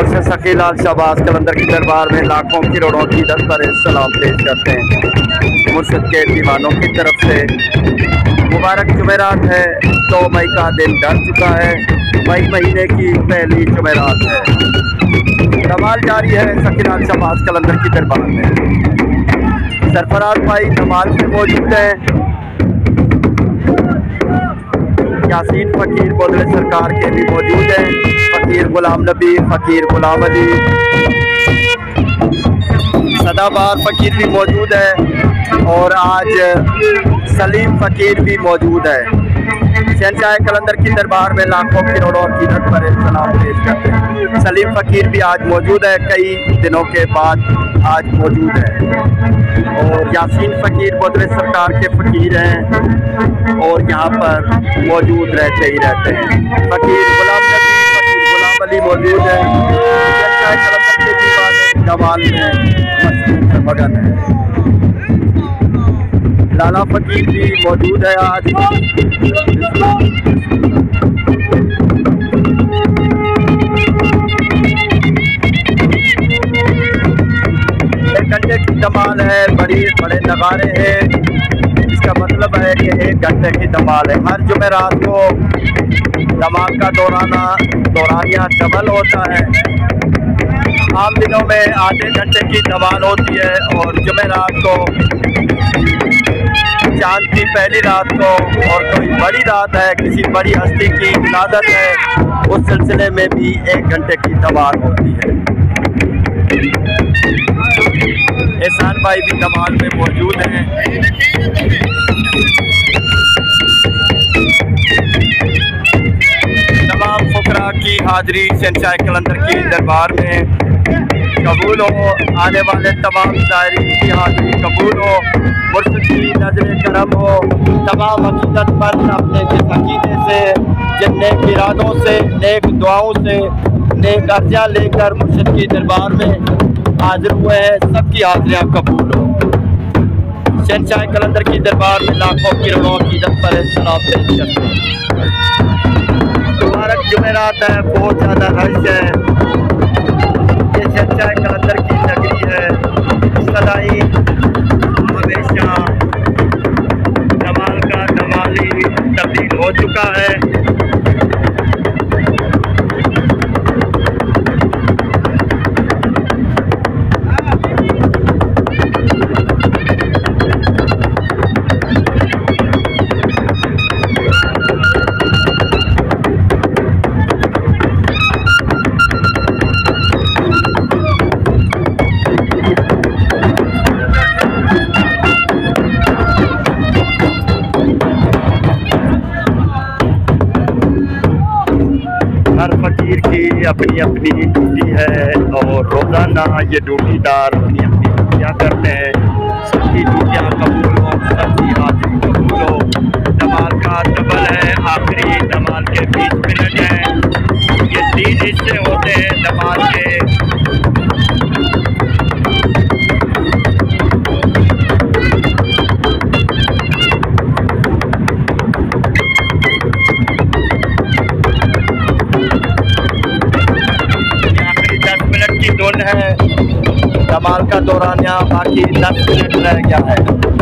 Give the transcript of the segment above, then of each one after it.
मुर्शिद सखी लाल शाहबाज कलंदर की दरबार में लाखों करोड़ों की दर पर सलाम पेश करते हैं। मुर्शिद के दीवानों की तरफ से मुबारक जुमेरात है। 2 मई का दिन ढल चुका है। मई महीने की पहली जुमेरात है। धमाल जारी है सखी लाल शाहबाज कलंदर की दरबार में। सरफराज भाई धमाल में मौजूद हैं। यासीन फ़कीर बोदले सरकार के भी मौजूद हैं। फ़कीर गुलाम नबी, फ़कीर गुलाम अली, सदाबार फ़कीर भी मौजूद है और आज सलीम फ़कीर भी मौजूद है। शहंशाह कलंदर की दरबार में लाखों करोड़ों की दर पर सलाम पेश करते हैं। सलीम फ़कीर भी आज मौजूद है, कई दिनों के बाद आज मौजूद है। और यासीन फ़कीर बोदले सरकार के फ़कीर हैं और यहाँ पर मौजूद रहते ही रहते हैं। फ़कीर गुलाम नबी, फ़कीर गुलाम अली मौजूद है। शहंशाह कलंदर के दीवाने जमाल में मगन है। लाला फ़कीर भी मौजूद है आज। एक घंटे की धमाल है, बड़े नगारे हैं। इसका मतलब है कि 1 घंटे की धमाल है। हर जुमेरात को धमाल का दौरानिया डबल होता है। आम दिनों में आधे घंटे की धमाल होती है और जुमेरात को चांद की पहली रात को और कोई बड़ी रात है, किसी बड़ी हस्ती की विलादत है, उस सिलसिले में भी 1 घंटे की धमाल होती है। एहसान भाई भी धमाल में मौजूद हैं। तमाम फुकरा की हाजिरी शहंशाह कलंदर की दरबार में कबूल हो। आने वाले तमाम ज़ायरीन की हाजिरी कबूल हो। मुर्शिद की नज़र करम हो। तमाम हकीकत पर अपने जिस अकीदे से, जिन नेक इरादों से, नेक दुआओं से, नेक अर्ज़ियाँ लेकर मुर्शिद की दरबार में हाजिर हुए हैं, सबकी हाजिरियाँ कबूल हो। शहंशाह कलंदर की दरबार में लाखों करोड़ों की इज़्ज़त पर सलाम पेश करते हैं। मुबारक जुमेरात है, बहुत ज़्यादा रश है। ये शहंशाह कलंदर की नगरी है। सदाई हमेशा धमाल का धमाली तब्दील हो चुका है। हर फ़कीर की अपनी अपनी ड्यूटी है और रोज़ाना ये ड्यूटीदार अपनी अपनी ड्यूटियाँ करते हैं। सबकी ड्यूटियाँ कबूल हो, सबकी हाजिरी कबूल हो। धमाल का डबल है, आखिरी धमाल के 20 मिनट हैं। ये 3 हिस्से होते हैं धमाल के। है धमाल का दौरानिया, बाकी 10 मिनट रह गया है।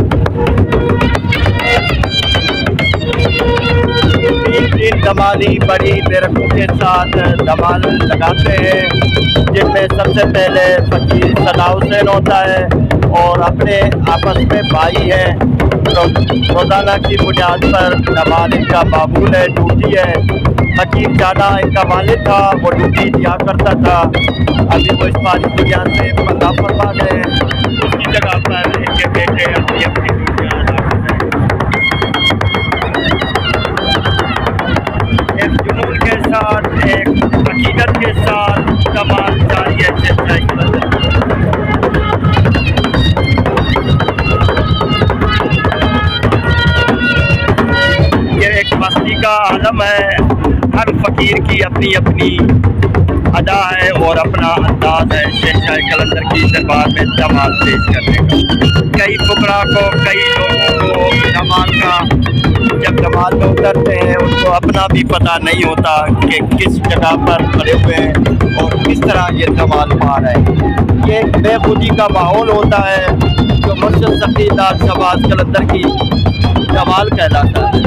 3 धमाली बड़ी बेरखों के साथ धमाल लगाते हैं, जिनमें सबसे पहले फ़कीर सदा हुसैन होता है और अपने आपस में भाई हैं। तो रोज़ाना की बुनियाद पर धमाल इनका मामूल है, ड्यूटी है। फ़कीर जाना इनका वालिद था, वो ड्यूटी दिया करता था। अभी वो इस पारी दुनिया से पर्दा फरमा गए हैं। उसकी जगह पर इनके बेटे अपनी अपनी ड्यूटियाँ अदा करते हैं। एक जुनून के साथ, एक हकीकत के साथ धमाल जारी है शहंशाह कलंदर। ये एक मस्ती का आलम है। हर फ़कीर की अपनी अपनी अदा है और अपना अंदाज है शहंशाह कलंदर की दरबार में धमाल पेश करने का। कई फुकरा को, कई लोगों को धमाल का जब धमाल में उतरते हैं उनको अपना भी पता नहीं होता कि किस जगह पर खड़े हुए हैं और किस तरह ये धमाल पा रहे हैं। ये बेखुदी का माहौल होता है जो मुर्शद सखी लाल शहबाज कलंदर की धमाल कहलाता है।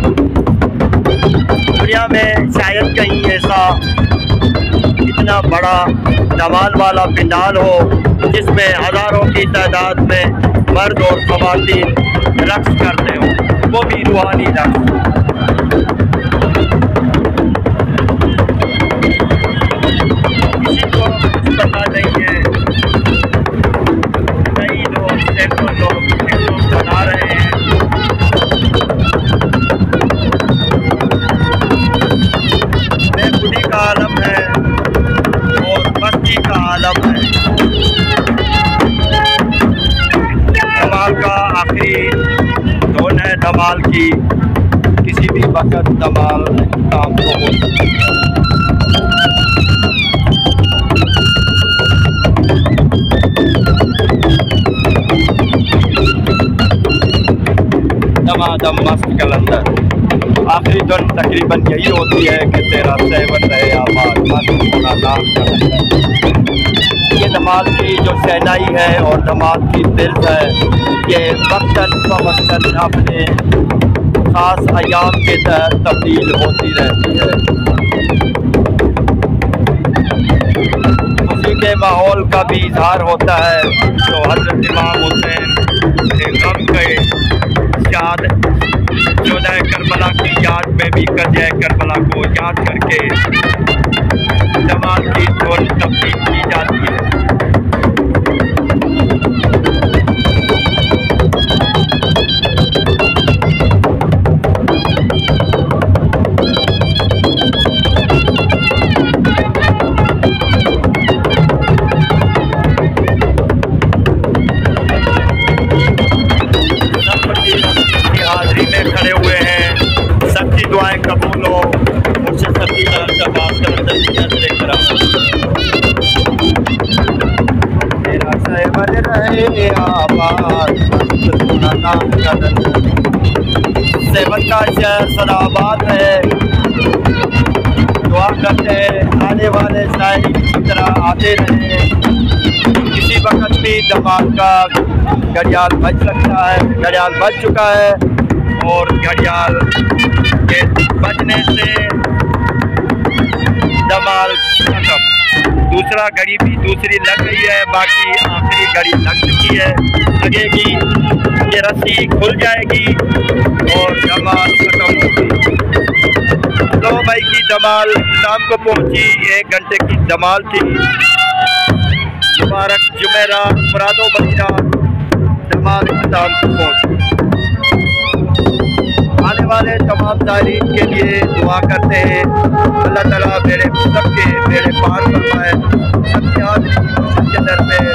दुनिया में शायद कहीं ऐसा इतना बड़ा धमाल वाला पंडाल हो जिसमें हज़ारों की तादाद में मर्द और ख़वातीन रक्स करते हो, वो भी रूहानी रक्स। किसी को कुछ पता नहीं है, कई लोग सैकड़ों लोग बना रहे हैं। बेखुदी का आलम है और मस्ती का आलम है। धमाल का आखिरी धुन है धमाल की, किसी भी वक्त धमाल काम को हो सकती है। दमादम मस्त कलंदर। आखिरी धुन तकरीबन यही होती है कि तेरा सेवन रहे आबाद मस्त होना नाम कलंदर। ये धमाल की जो सहनाई है और धमाल की दिल है, ये वक्तन फ़वक्तन अपने ख़ास अयाम के तहत तब्दील होती रहती है। खुशी के माहौल का भी इजहार होता है तो हज़रत इमाम हुसैन के गम के याद 14 करबला की याद में भी कज़े करबला को याद करके धमाल की धुन तब्दील की जाती है। हाज़िरी में खड़े हुए हैं, सबकी दुआएं कबूल हो। मुर्शद सखी लाल शहबाज कलंदर की नज़र करम। तेरा सेवन रहे आबाद मस्त होना नाम कलंदर। सेवन का शहर सदाबाद है। दुआ करते हैं आने वाले शायरी की तरह आते रहे। किसी वक्त भी धमाल का घड़ियाल बज सकता है, घड़ियाल बज चुका है और घड़ियाल के बजने से धमाल खत्म। दूसरा घड़ी भी दूसरी लग गई है, बाकी आखिरी घड़ी लग चुकी है। लगेगी ये रस्सी खुल जाएगी और धमाल खत्म होगी। तो भाई की धमाल शाम को पहुंची, 1 घंटे की धमाल थी। मुबारक जुमेरात, मुरादो बखीरा धमाल इख्तिताम को पहुंची। आने वाले तमाम ज़ायरीन के लिए दुआ करते हैं अल्लाह ताला मेरे सबके मेरे पार फरमाए, सबके हाज़िरी सबके दर पे।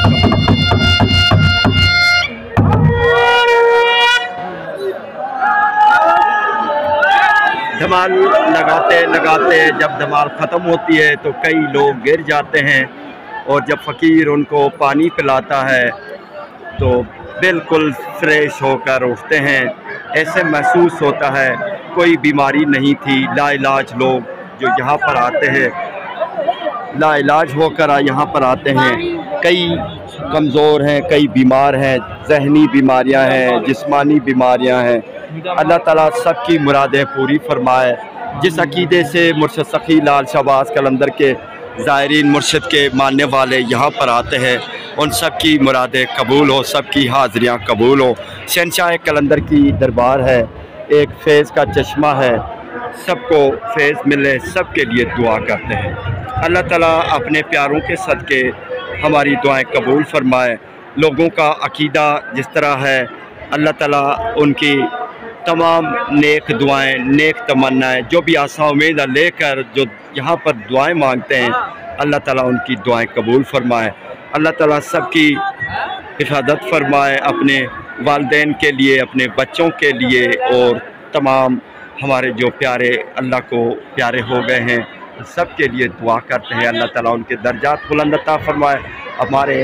धमाल लगाते लगाते जब धमाल ख़त्म होती है तो कई लोग गिर जाते हैं और जब फ़कीर उनको पानी पिलाता है तो बिल्कुल फ्रेश होकर उठते हैं। ऐसे महसूस होता है कोई बीमारी नहीं थी। लाइलाज लोग जो यहाँ पर आते हैं, लाइलाज होकर यहाँ पर आते हैं। कई कमज़ोर हैं, कई बीमार हैं, जहनी बीमारियाँ हैं, जिस्मानी बीमारियाँ हैं। अल्लाह ताला सबकी मुरादें पूरी फरमाए। जिस अकीदे से मुर्शद सखी लाल शहबाज कलंदर के ज़ायरीन मुर्शद के मानने वाले यहाँ पर आते हैं, उन सब की मुरादें कबूल हो, सबकी हाज़िरियाँ कबूल हो। शहंशाह कलंदर की दरबार है, एक फैज़ का चश्मा है, सबको फैज़ मिले, सब के लिए दुआ करते हैं। अल्लाह ताला अपने प्यारों के सदक़े हमारी दुआएं कबूल फरमाए। लोगों का अकीदा जिस तरह है, अल्लाह ताला उनकी तमाम नेक दुआएं, नेक तमन्नाएं, जो भी आशा उम्मीद लेकर जो यहाँ पर दुआएं मांगते हैं, अल्लाह ताला उनकी दुआएं कबूल फरमाए। अल्लाह ताला सबकी हिफाजत फरमाए, अपने वालिदैन के लिए, अपने बच्चों के लिए और तमाम हमारे जो प्यारे अल्लाह को प्यारे हो गए हैं, सब के लिए दुआ करते हैं। अल्लाह ताला उनके दर्जात बुलंद अता फरमाए। हमारे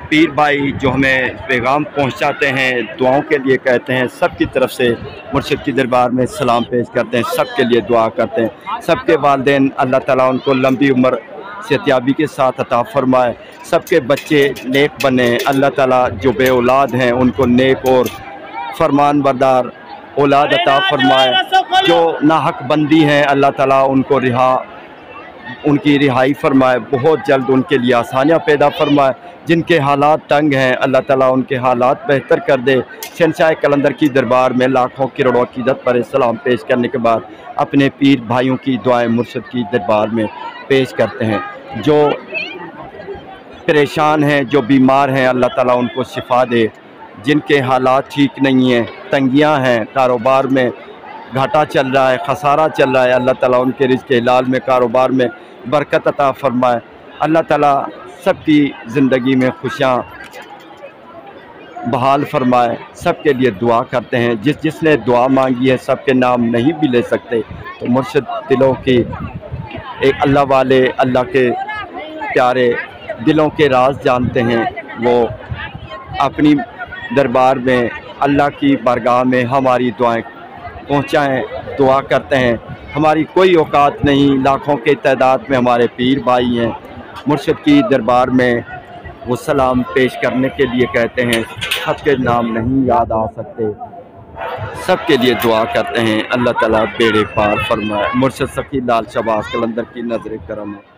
पीर भाई जो हमें पैगाम पहुंचाते हैं, दुआओं के लिए कहते हैं, सब की तरफ से मुर्शिद की दरबार में सलाम पेश करते हैं, सब के लिए दुआ करते हैं। सबके वालिदैन अल्लाह ताला उनको लंबी उम्र सेहतियाबी के साथ अता फरमाए, सबके बच्चे नेक बने। अल्लाह ताला जो बे औलाद हैं उनको नेक और फरमान बरदार औलाद अता फरमाए। जो नाहक बंदी हैं अल्लाह ताला उनको उनकी रिहाई फरमाए, बहुत जल्द उनके लिए आसानियाँ पैदा फरमाए। जिनके हालात तंग हैं अल्लाह ताला उनके हालात बेहतर कर दे। शहंशाह कलंदर की दरबार में लाखों करोड़ों अक़ीदत पर सलाम पेश करने के बाद अपने पीर भाइयों की दुआएं मुर्शिद की दरबार में पेश करते हैं। जो परेशान हैं, जो बीमार हैं, अल्लाह ताला उनको शिफा दे। जिनके हालात ठीक नहीं हैं, तंगियां हैं, कारोबार में घाटा चल रहा है, खसारा चल रहा है, अल्लाह ताला उनके रिज़्क़ हलाल में, कारोबार में बरकत अता फरमाए। अल्लाह ताला सबकी ज़िंदगी में खुशियाँ बहाल फरमाए। सब के लिए दुआ करते हैं। जिसने दुआ मांगी है सबके नाम नहीं भी ले सकते, तो मुर्शिद दिलों की एक अल्लाह वाले, अल्लाह के प्यारे दिलों के राज जानते हैं। वो अपनी दरबार में अल्लाह की बारगाह में हमारी दुआएं पहुँचाएँ, दुआ करते हैं। हमारी कोई औकात नहीं, लाखों के तादाद में हमारे पीर भाई हैं। मुर्शिद की दरबार में वो सलाम पेश करने के लिए कहते हैं, सबके नाम नहीं याद आ सकते, सब के लिए दुआ करते हैं। अल्लाह ताला बेड़े पार फरमाए। मुर्शिद सखी लाल शहबाज कलंदर की नज़र करम है।